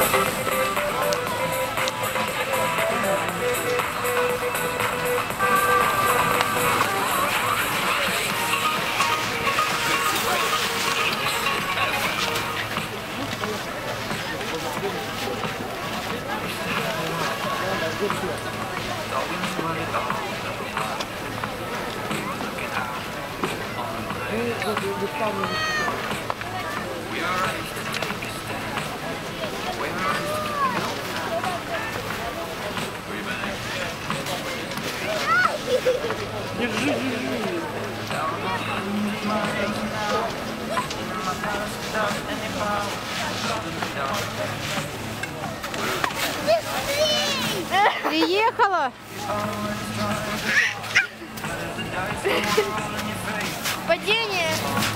Приехала! Падение!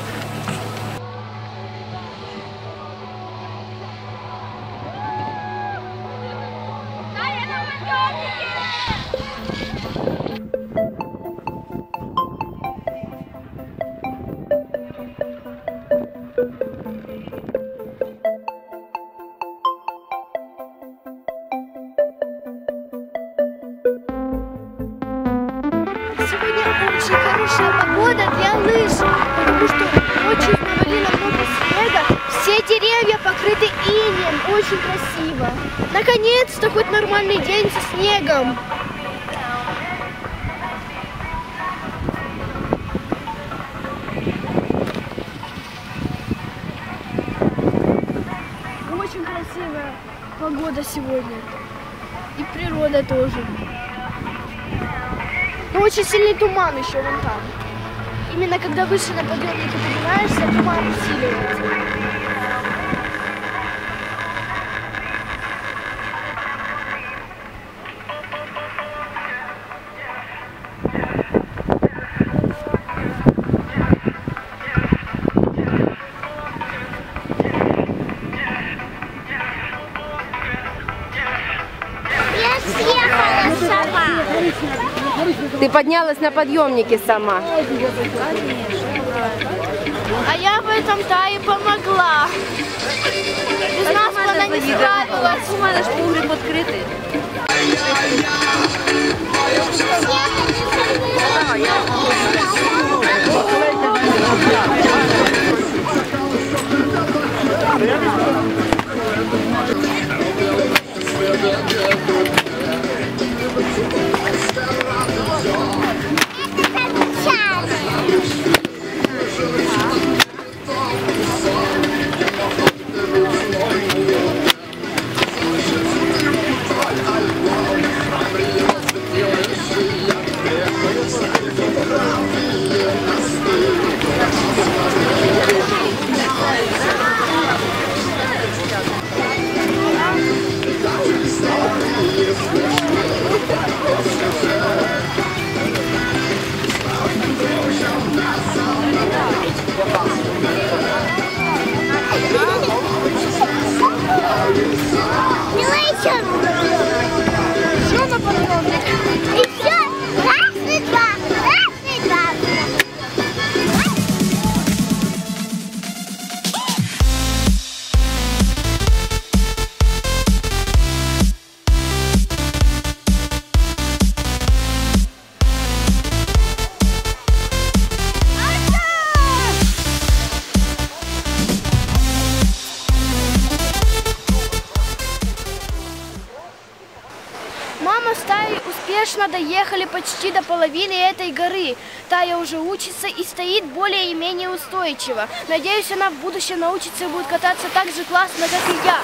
Очень хорошая погода для лыж, потому что очень навалило много снега, все деревья покрыты инеем, очень красиво. Наконец-то хоть нормальный день со снегом. Очень красивая погода сегодня. И природа тоже. Но очень сильный туман еще вон там. Именно когда выше на подъемнике поднимаешься, туман усиливается. Ты поднялась на подъемнике сама. А я в этом-то и помогла. Без нас бы она не справилась. У мене ж погріб відкритий. Мама с Таей успешно доехали почти до половины этой горы. Тая уже учится и стоит более-менее устойчиво. Надеюсь, она в будущем научится и будет кататься так же классно, как и я.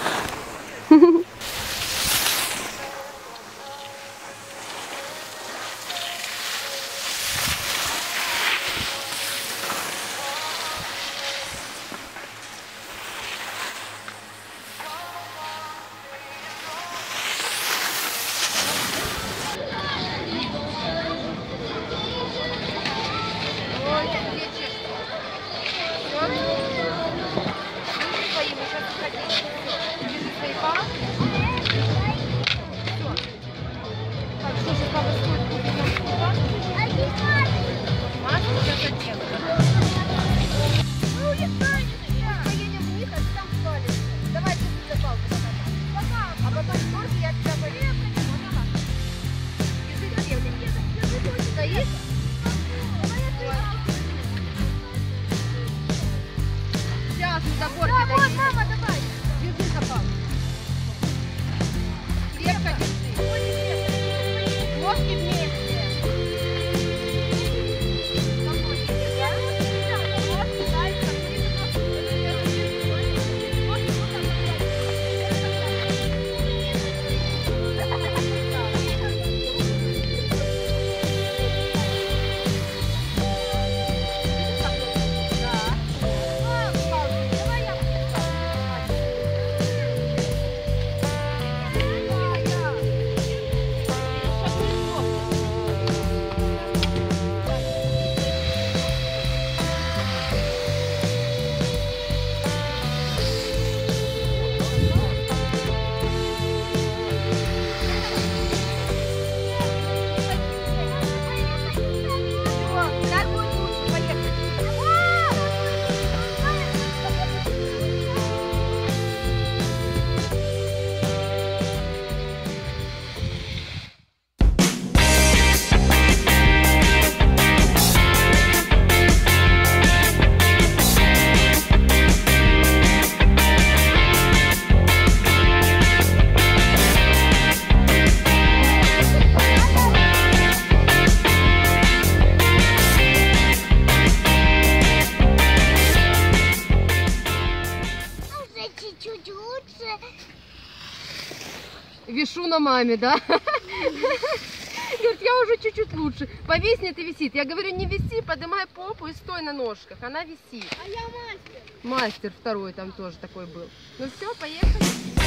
Вишу на маме, да? Говорит, я уже чуть-чуть лучше. Повиснет и висит. Я говорю, не виси, поднимай попу и стой на ножках. Она висит. А я мастер. Мастер второй там тоже такой был. Ну все, поехали.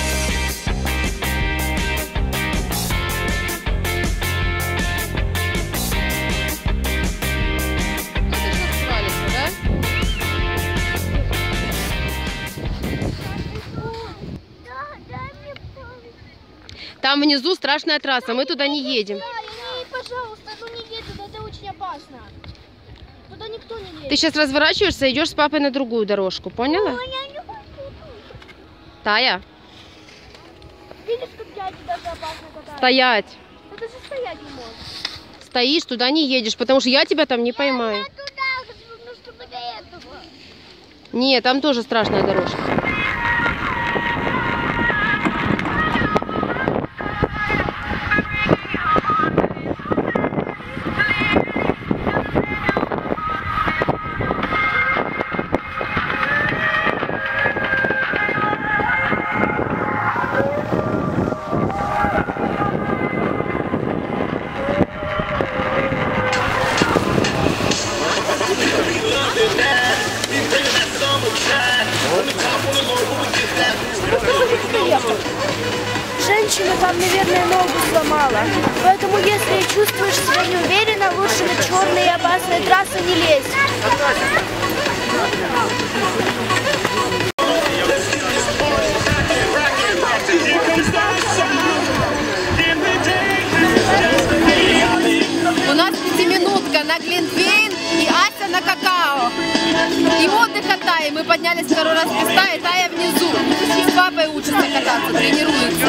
Там внизу страшная трасса, мы туда не едем. Пожалуйста, ну не едь туда, это очень опасно. Туда никто не едет. Ты сейчас разворачиваешься и идешь с папой на другую дорожку, поняла? Ну, я не хочу. Тая, Видишь, как дяди даже опасно катаются? стоять. Ты даже стоять не можешь. Стоишь, туда не едешь, потому что я тебя там не поймаю. Я туда, ну чтобы до этого. Нет, там тоже страшная дорожка. Женщина там, наверное, ногу сломала. Поэтому, если чувствуешь себя неуверенно, лучше на черные и опасные трассы не лезь. У нас 5-минутка на Глинтвейн и Ася на какао. И отдых от Таи. Мы поднялись второй раз в песта, и Тая внизу. С папой учится кататься, тренируется.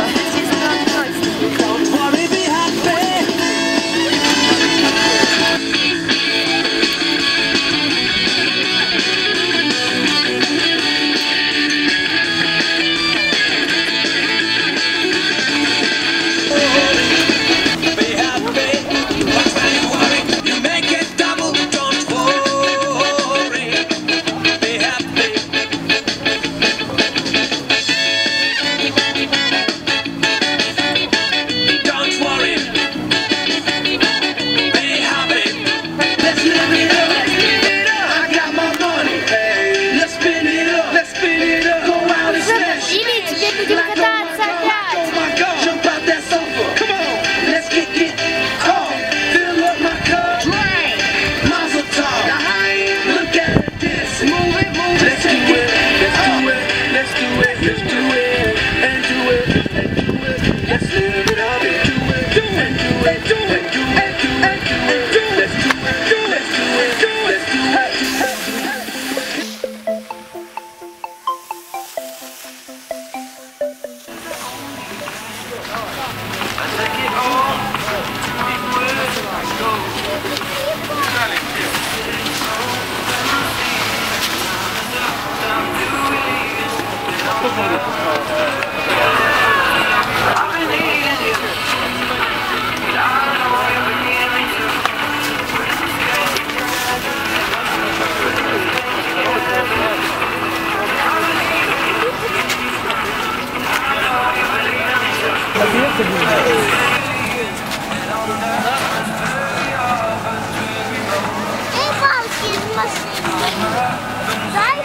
Эй, палки из машины. Дай.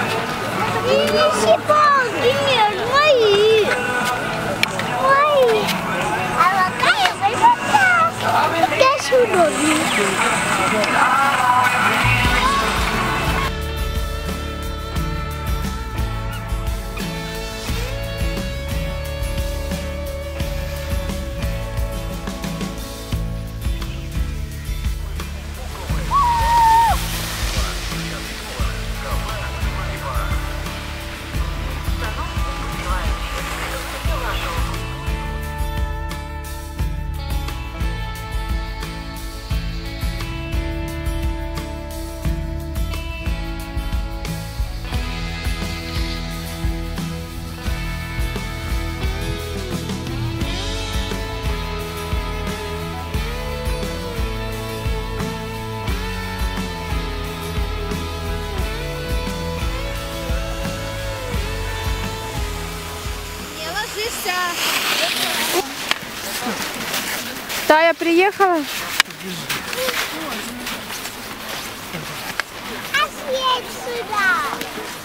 Принеси палки, нет, мои. Мои. А какая высота? Я сюда. Тая приехала? А съедь сюда.